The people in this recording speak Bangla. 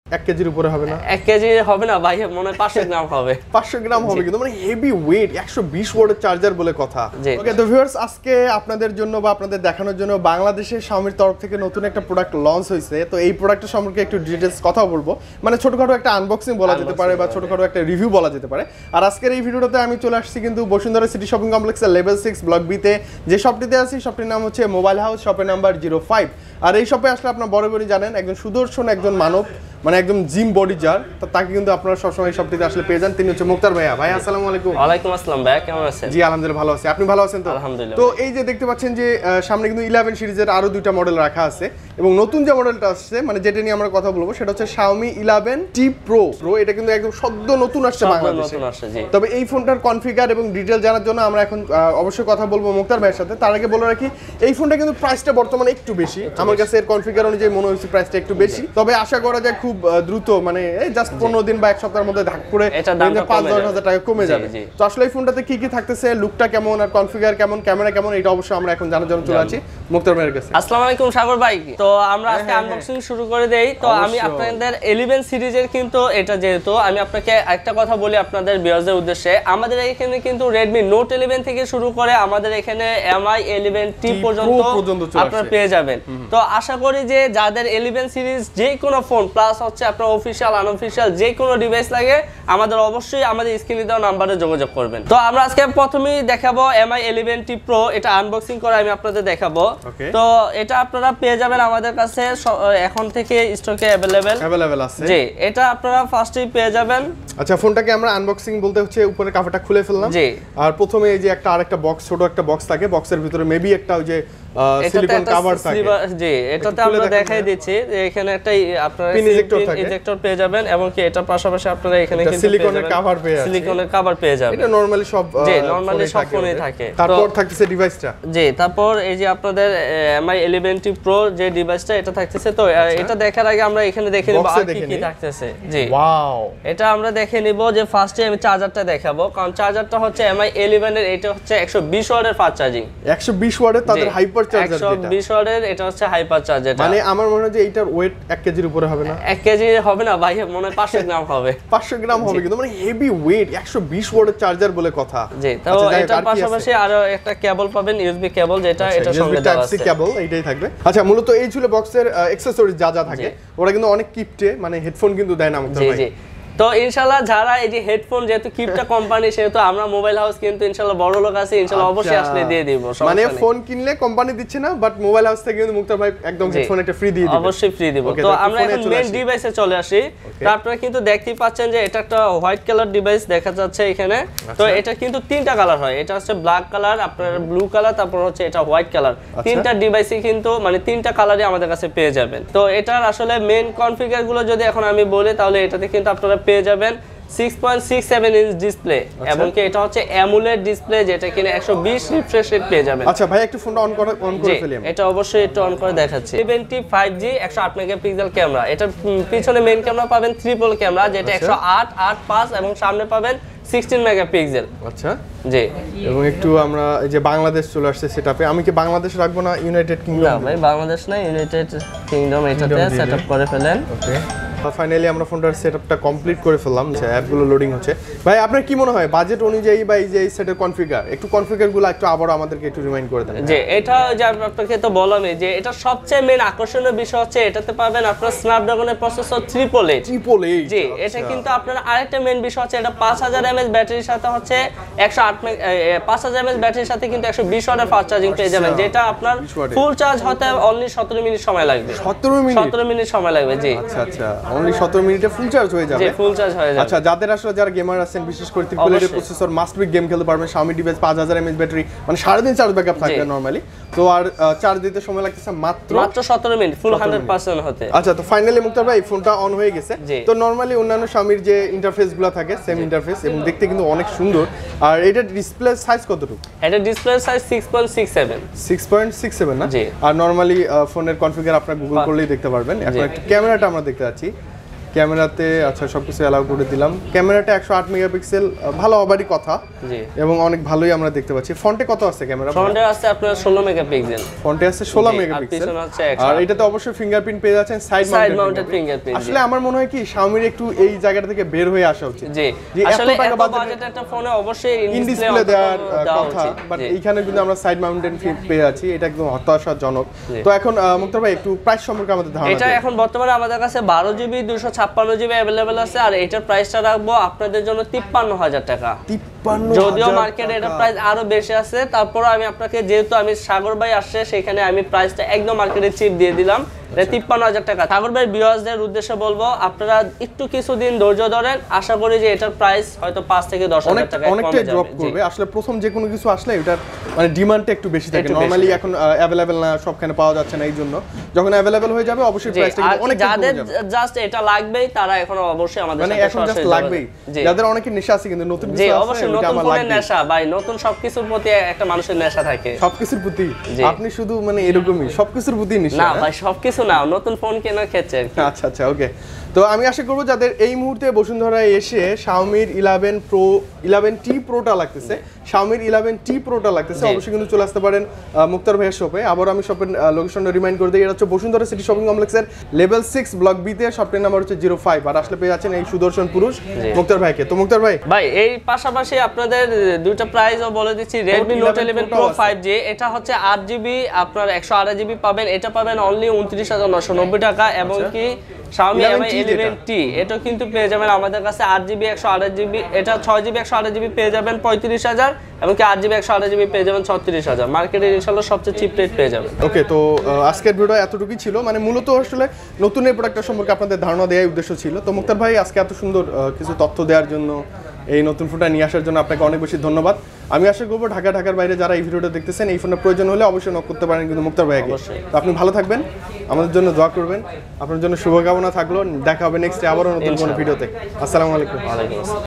1 কেজির উপরে হবে না? 1 কেজি হবে না ভাই, মনে হয় 500 গ্রাম হবে। 500 গ্রাম হবে, কিন্তু মানে হেভি ওয়েট, 120 ওয়াটের চার্জার বলে কথা। ওকে, তো ভিউয়ার্স, আজকে আপনাদের জন্য বা আপনাদের দেখানোর জন্য বাংলাদেশে Xiaomiর তরফ থেকে নতুন একটা প্রোডাক্ট লঞ্চ হয়েছে। তো এই প্রোডাক্টের সম্পর্কে একটু ডিটেইলস কথা বলবো, মানে ছোটখাটো একটা আনবক্সিং বলা যেতে পারে বা ছোটখাটো একটা রিভিউ বলা যেতে পারে। আর আজকের এই ভিডিওটাতে আমি চলে আসছি কিন্তু বসুন্ধরা সিটি শপিং কমপ্লেক্সের লেভেল 6 ব্লক বি তে, যে শপটিতে আছি শপটির নাম হচ্ছে মোবাইল হাউস, শপের নাম্বার 05। আর এই শপে আসলে আপনারা বরাবরই জানেন একজন সুদর্শন একজন মানব, মানে একদম জিম বডি যার, তো তাকে কিন্তু আপনারা সবসময় শপটিতে আসলে পেয়ে যান। তিনি হচ্ছে মুক্তার ভাইয়া। ভাই আসসালামু আলাইকুম। ওয়ালাইকুম আসসালাম ভাইয়া, কেমন আছেন? জি আলহামদুলিল্লাহ ভালো আছি, আপনি ভালো আছেন তো? আলহামদুলিল্লাহ। তো এই যে দেখতে পাচ্ছেন যে সামনে কিন্তু 11 সিরিজের আরো দুইটা মডেল রাখা আছে, এবং নতুন যে মডেলটা আসছে মানে যেটা নিয়ে আমরা কথা বলবো সেটা হচ্ছে Xiaomi 11T Pro। এটা কিন্তু একদম সদ্য নতুন আসছে বাংলাদেশে। তবে এই ফোনটার কনফিগার এবং ডিটেইল জানার জন্য আমরা এখন অবশ্যই কথা বলবো মুক্তার ভাইয়ের সাথে। তার আগে বলে রাখি এই ফোনটা কিন্তু প্রাইসটা বর্তমানে একটু বেশি, আমার কাছে এর কনফিগার অনুযায়ী মনে হচ্ছে প্রাইসটা একটু বেশি। তবে আশা করা যায় খুব দ্রুত, মানে এই জাস্ট 15 দিন বা এক সপ্তাহের মধ্যে ধাক করে 5-10 হাজার টাকা কমে যাবে। তো আসলে এই ফোনটাতে কি কি থাকতেছে, লুকটা কেমন আর কনফিগার কেমন, ক্যামেরা কেমন, এটা অবশ্যই আমরা এখন জানার জন্য চলে আসি মুক্তার ভাইয়ের কাছে। আসসালামু আলাইকুম সাগর ভাই। তো আমরা আজকে আনবক্সিং শুরু করে দেই। তো আমি আপনাদের 11 সিরিজের কিন্তু এটা, যেহেতু আমি আপনাকে একটা কথা বলি আপনাদের ভিউয়ারদের উদ্দেশ্যে, আমাদের এখানে কিন্তু Redmi Note 11 থেকে শুরু করে আমাদের এখানে MI 11T পর্যন্ত আপনারা পেয়ে যাবেন। তো আশা করি যে যাদের 11 সিরিজ যে কোনো ফোন প্লাস হচ্ছে আপনার অফিশিয়াল আনঅফিশিয়াল যে কোনো ডিভাইস লাগে, আমাদের অবশ্যই আমাদের স্ক্রিনে দেওয়া নাম্বারে যোগাযোগ করবেন। তো আমরা আজকে প্রথমেই দেখাবো MI 11T Pro, এটা আনবক্সিং করে আমি আপনাদের দেখাবো। তো এটা আপনারা পেয়ে যাবেন আমাদের কাছে এখন থেকে স্টকে अवेलेबल আছে। জি, এটা আপনারা ফার্স্টেই পেয়ে যাবেন। আচ্ছা, ফোনটাকে আমরা আনবক্সিং বলতে হচ্ছে উপরে কাভারটা খুলে ফেললাম। জি, আর প্রথমে এই যে একটা আরেকটা বক্স, ছোট একটা বক্স থাকে, বক্সের ভিতরে মেবি একটা ওই যে সিলিকন কভার থাকে। জি, এটাতে আমরা দেখাই দিচ্ছি যে এখানে একটা আপনারা ইনজেক্টর পেয়ে যাবেন, এবং কি এটা পাশাপাশি আপনারা এখানে কিন্তু সিলিকনের কভার পেয়ে যাবেন। সিলিকনের কভার পেয়ে যাবেন, এটা নরমালি সব ফোনেই থাকে। তারপর থাকতেছে ডিভাইসটা। জি, তারপর এই যে আপনাদের MI 11T Pro যে ডিভাইসটা, এটা থাকতেছে। তো এটা দেখার আগে আমরা এখানে দেখে নিব আর কি কি থাকতেছে। জি, ওয়াও, এটা আমরা দেখে নিব যে ফার্স্টে আমি চার্জারটা দেখাবো, কারণ চার্জারটা হচ্ছে MI 11 এর, এটা হচ্ছে 120 ওয়াটের ফাস্ট চার্জিং। 120 ওয়াটের তাদের হাইপার চার্জার, 120 ওয়াটের এটা হচ্ছে হাইপার চার্জার। মানে আমার মনে হয় যে এটার ওয়েট 1 কেজির উপরে হবে না? 1 কেজি হবে না ভাই, মনে হয় 500 গ্রাম হবে। 500 গ্রাম হবে, কিন্তু মানে হেভি ওয়েট, 120 ওয়াটের চার্জার বলে কথা। জি, তো এটার পাশাপাশি আরো একটা কেবল পাবেন, USB কেবল, যেটা এটা সঙ্গে দেওয়া আছে। কেবল এইটাই থাকবে। আচ্ছা, মূলত এই ছিল বক্সের অ্যাকসেসরিজ যা যা থাকে, ওরা কিন্তু অনেক কিপটে, মানে হেডফোন কিন্তু দেয় না আমাদের ভাই। জি, তো ইনশাআল্লাহ যারা এই যে হেডফোন, যেহেতু কিপটা কোম্পানি, সেহেতু আমরা মোবাইল হাউস কিন্তু ইনশাআল্লাহ বড় লোক আছে, ইনশাআল্লাহ অবশ্যই আসলে দিয়ে দিব। মানে ফোন কিনলে কোম্পানি দিচ্ছে না, বাট মোবাইল হাউস থেকে কিন্তু মুক্তার ভাই একদম হেডফোন একটা ফ্রি দিয়ে দিবে। অবশ্যই ফ্রি দিব। তো আমরা এখন মেইন ডিভাইসে চলে আসি। তো আপনারা কিন্তু দেখতেই পাচ্ছেন যে এটা একটা হোয়াইট কালার ডিভাইস দেখা যাচ্ছে এখানে। তো এটা কিন্তু তিনটা কালার হয়, এটা হচ্ছে ব্ল্যাক কালার, আপনার ব্লু কালার, তারপর হচ্ছে এটা হোয়াইট কালার। তিনটা ডিভাইসই কিন্তু মানে তিনটা কালারই আমাদের কাছে পেয়ে যাবেন। তো এটার আসলে মেইন কনফিগার গুলো যদি এখন আমি বলি, তাহলে এটাতে কিন্তু আপনারা পেয়ে যাবেন 6.67 ইঞ্চ ডিসপ্লে, এবং কি এটা হচ্ছে অ্যামোলেড ডিসপ্লে, যেটা কিনা 120 রিফ্রেশ রেট পেয়ে যাবেন। আচ্ছা ভাই, একটু ফোনটা অন করে ফেলি আমি। এটা অবশ্যই একটু অন করে দেখাচ্ছি। 75G 108 মেগাপিক্সেল ক্যামেরা, এটা পিছনে মেইন ক্যামেরা পাবেন ট্রিপল ক্যামেরা, যেটা 108, 8.5, এবং সামনে পাবেন 16 মেগাপিক্সেল। আচ্ছা, জি, এবং একটু আমরা এই যে বাংলাদেশ চলে আসছে সেটআপে, আমি কি বাংলাদেশ রাখবো না ইউনাইটেড কিংডম? না ভাই, বাংলাদেশ না, ইউনাইটেড কিংডম এটাতে সেটআপ করে ফেলেন। ওকে, ফাইনালি আমরা ফোনটার সেটআপটা কমপ্লিট করে ফেললাম। অ্যাপগুলো লোডিং হচ্ছে। ভাই আপনার কি মনে হয় বাজেট অনুযায়ী বা এই যে এই সেটের কনফিগার, একটু কনফিগারগুলো একটু আবার আমাদেরকে একটু রিমাইন্ড করে দেন। যে এটা যে আপনাকে তো বললামই যে এটা সবচেয়ে মেইন আকর্ষণীয় বিষয় হচ্ছে এটাতে পাবেন আপনার স্ন্যাপড্রাগনের প্রসেসর 888। জি, এটা কিন্তু আপনার আরেকটা মেইন বিষয় হচ্ছে এটা 5000 mAh ব্যাটারির সাথে হচ্ছে 5000 mAh ব্যাটারির সাথে কিন্তু 120 ওয়াটের ফাস্ট চার্জিং পেয়ে যাবেন, যেটা আপনার ফুল চার্জ হতে অনলি 17 মিনিট সময় লাগবে। 17 মিনিট সময় লাগবে। জি, আচ্ছা, অনলি 17 মিনিটে ফুল চার্জ হয়ে যাবে। জি, ফুল চার্জ হয়ে যাবে। আচ্ছা, যাদের আসলে যারা গেমার আছেন, বিশেষ করে ট্রিপল এর প্রসেসর, মাস্ট বি গেম খেলতে পারবেন। Xiaomi ডিভাইস 5000 mAh ব্যাটারি, মানে সারাদিন চার্জ ব্যাকআপ থাকবে নরমালি। তো আর চার্জ দিতে সময় লাগতেছে মাত্র 17 মিনিট ফুল 100% হতে। আচ্ছা, তো ফাইনালি মুক্তার ভাই ফোনটা অন হয়ে গেছে। তো নরমালি অন্যান্য Xiaomiর যে ইন্টারফেসগুলো থাকে সেম ইন্টারফেস, এবং দেখতে কিন্তু অনেক সুন্দর। আর এটা ডিসপ্লে সাইজ কতটুকু? এটা ডিসপ্লে সাইজ 6.67 না? আর নরমালি ফোনের কনফিগার আপনারা গুগল করলেই দেখতে পারবেন। এখন একটু ক্যামেরাটা আমরা দেখতে যাচ্ছি। ক্যামেরাতে আচ্ছা সবকিছু অ্যালাউ করে দিলাম। ক্যামেরাটা 108 মেগাপিক্সেল, ভালো হবারই কথা এবং অনেক ভালোই আমরা দেখতে পাচ্ছি। ফ্রন্টে কত আছে ক্যামেরা? ফ্রন্টে আছে আপনার 16 মেগাপিক্সেল। ফ্রন্টে আছে 16 মেগাপিক্সেল আর এটাতে অবশ্যই ফিঙ্গারপ্রিন্ট পেয়ে যাচ্ছেন, সাইড মাউন্টেড ফিঙ্গারপ্রিন্ট। আসলে আমার মনে হয় কি Xiaomi একটু এই জায়গাটা থেকে বের হয়ে আসা উচিত। জি আসলে এত বাজেট একটা ফোনে অবশ্যই ইন ডিসপ্লে দেওয়ার কথা, বাট এইখানে কিন্তু আমরা সাইড মাউন্টেড পেয়ে যাচ্ছি, এটা একদম হতাশাজনক। তো এখন মুক্তার ভাই একটু প্রাইস সম্পর্কে আমাদের ধারণা। এটা এখন বর্তমানে আমাদের কাছে 12GB 256GB अवेलेबल আছে আর এটার প্রাইসটা রাখবো আপনাদের জন্য 53000 টাকা। 53, যদিও মার্কেটে এটা প্রাইস আরো বেশি আছে, তারপর আমি আপনাকে যেহেতু আমি সাগর ভাই আসছে সেখানে আমি প্রাইসটা একদম মার্কেটে চিপ দিয়ে দিলাম 53000 টাকা। সাগর ভাই ভিউয়ার্সদের উদ্দেশ্যে বলবো আপনারা একটু কিছুদিন ধৈর্য ধরেন, আশা করি যে এটার প্রাইস হয়তো 5 থেকে 10000 টাকা অনেকটাই ড্রপ করবে। আসলে প্রথম যে কোনো কিছু আসলে এটার মানে ডিমান্ডটা একটু বেশি থাকে, নরমালি এখন अवेलेबल না, সবখানে পাওয়া যাচ্ছে না, এই জন্য যখন अवेलेबल হয়ে যাবে অবশ্যই প্রাইসটা কিন্তু অনেক কমে যাবে। যাদের জাস্ট এটা লাগবেই তারা এখন অবশ্যই আমাদের সাথে এখন জাস্ট লাগবেই, যাদের অনেকের নেশা আছে কিন্তু নতুন কিছু আছে অবশ্যই নতুন ফোনের নেশা ভাই, নতুন সবকিছুর প্রতি একটা মানুষের নেশা থাকে, সবকিছুর প্রতি। আপনি শুধু মানে এরকমই সবকিছুর প্রতি নেশা? না ভাই সবকিছু না, নতুন ফোন কেনার ক্ষেত্রে। আচ্ছা আচ্ছা ওকে। তো আমি আশা করব যাদের এই মুহূর্তে বসুন্ধরায় এসে Xiaomi 11 Pro 11T Proটা লাগতেছে, Xiaomi 11T Proটা লাগতেছে, অবশ্যই কিন্তু চলে আসতে পারেন মুক্তার ভাইয়ের শপে। আবার আমি শপের লোকেশনটা রিমাইন্ড করে দিই, এটা হচ্ছে বসুন্ধরা সিটি শপিং কমপ্লেক্সের লেভেল 6 ব্লক বি তে, শপের নাম্বার হচ্ছে 05 আর আসলে পেয়ে যাচ্ছেন এই সুদর্শন পুরুষ মুক্তার ভাইকে। তো মুক্তার ভাই এই পাশাপাশি আপনাদের দুইটা প্রাইসও বলে দিচ্ছি। Redmi Note 11 Pro 5G এটা হচ্ছে 8GB আপনার 128GB পাবেন, এটা পাবেন অনলি 29990 টাকা। এবং কি Xiaomi Mi 11T এটা কিন্তু পেয়ে যাবেন আমাদের কাছে 8GB 128GB, এটা 6GB 128GB পেয়ে যাবেন 35000 এবং কি 8GB 128GB পেয়ে যাবেন 36000। মার্কেটে ইনশাআল্লাহ সবচেয়ে চিপ রেট পেয়ে যাবেন। ওকে, তো আজকের ভিডিও এতটুকুই ছিল, মানে মূলত আসলে নতুন এই প্রোডাক্টটা সম্পর্কে আপনাদের ধারণা দেওয়ার উদ্দেশ্য ছিল। তো মুক্তার ভাই আজকে এত সুন্দর কিছু তথ্য দেওয়ার জন্য, এই নতুন ফোনটা নিয়ে আসার জন্য আপনাকে অনেক বেশি ধন্যবাদ। আমি আশা করবো ঢাকার বাইরে যারা এই ভিডিওটা দেখতেছেন এই ফোনের প্রয়োজন হলে অবশ্যই নক করতে পারেন কিন্তু মুক্তার ভাইকে। তো আপনি ভালো থাকবেন, আমাদের জন্য দোয়া করবেন, আপনার জন্য শুভকামনা থাকলো। দেখা হবে নেক্সট আবারও নতুন কোনো ভিডিওতে। আসসালামু আলাইকুম।